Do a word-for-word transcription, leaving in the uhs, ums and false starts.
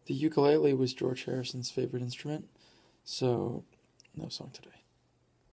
The ukulele was George Harrison's favorite instrument, so no song today.